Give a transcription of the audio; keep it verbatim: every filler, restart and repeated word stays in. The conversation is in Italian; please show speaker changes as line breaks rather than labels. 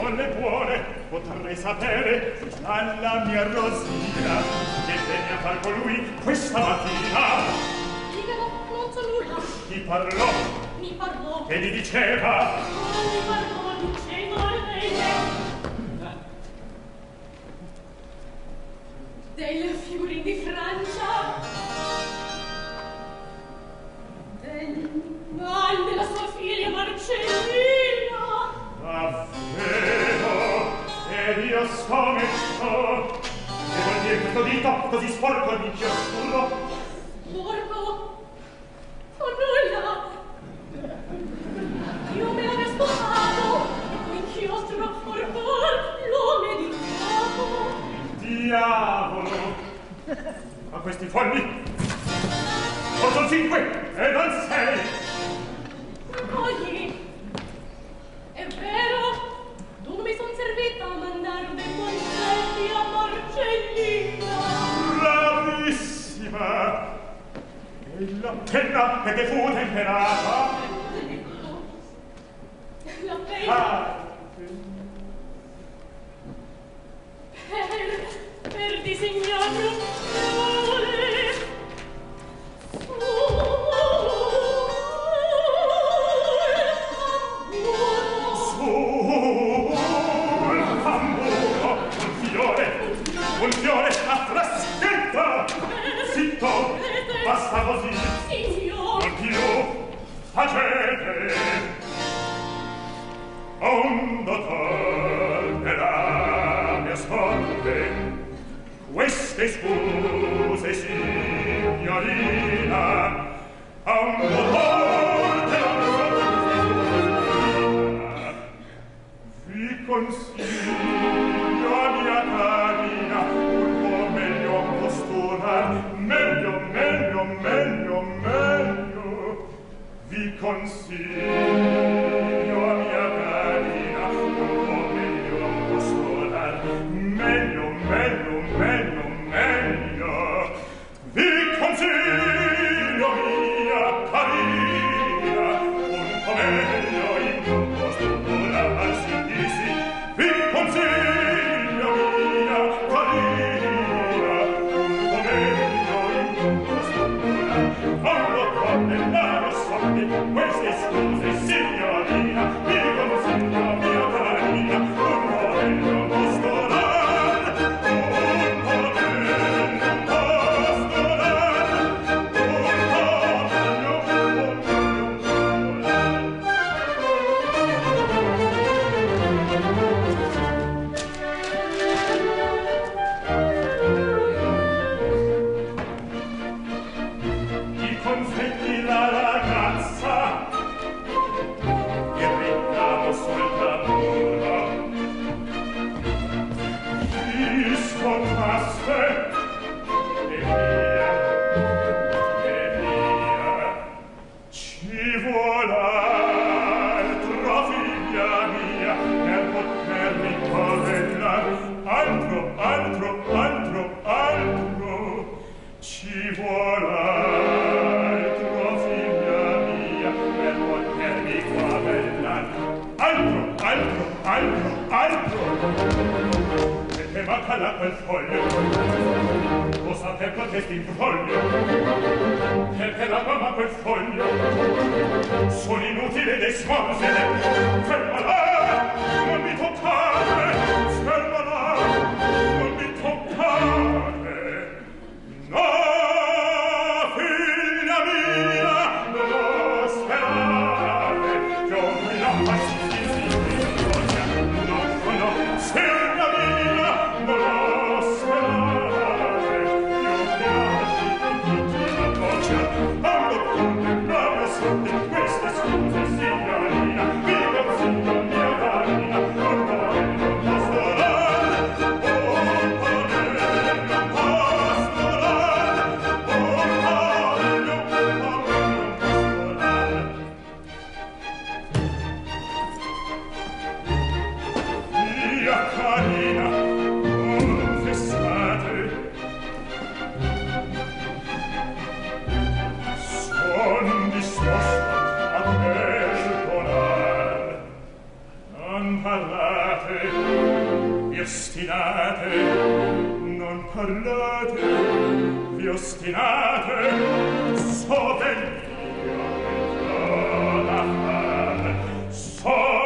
le buone, potrei sapere dalla mia Rosina che venne a far con lui questa mattina.
Diglielo, non so nulla.
Ti parlò?
Mi parlò.
Che gli diceva?
Non mi parlò, diceva lei. Delle figurine di Francia, del mal della sua figlia Marcellina.
Davvero? Ed io scommetto. Che vuol dire questo dito così sporco e inchiostro?
Sporco? Oh, nulla. Io me l'avea sposato e con inchiostro ormai l'ho meditato.
Diavolo! A questi folli! O son cinque e non sei!
Poi, è vero, non mi son servita a mandare dei consigli a Marcellina.
Bravissima! E la penna che te fu temperata?
La penna...
Ah!
Per, per disegnare un sole.
Sul tamburo, un fiore, un fiore a fraschetta. Zitto, basta così.
Signor.
Non più, facete. Un dottor della mia sorte, queste scuse, signorina, a un dottor della mia sorte, vi consiglio, mia carina, un po' meglio posturar, meglio, meglio, meglio, meglio, vi consiglio, mia carina, un po' meglio posturar, meglio, meglio, meglio, meglio, vi consiglio, mia carina, un po' meglio in posturar, sì, sì, vi consiglio, mia carina, un po' meglio in posturar, fallo con nella mia sorte, queste scuse, signorina, vi consiglio, mia carina, un po' meglio posturar, un po' meglio posturar, un po' meglio, un po' ti consegni la ragazza, il ricamo sul tamburo, ti scontraste, e via, e via, ci vuol altro, figlia mia, per potermi covellar, altro, altro, altro, altro, ci vuol altro, figlia mia, per potermi covellar, altro, altro, altro, altro. E che manca là quel foglio, cosa per protesti in foglio, perché la mamma quel foglio, sono inutili le scuse, fermala, non mi toccare, fermala, non mi toccare, no, figlia mia, non sperare, che ho qui la passione, no, no, no, figlia mia, non sperare, io ti lascio tutti la voce, ando con la mia sorte, queste scuse, signorina, vi consiglio mia indovinate, so ben io da fare, so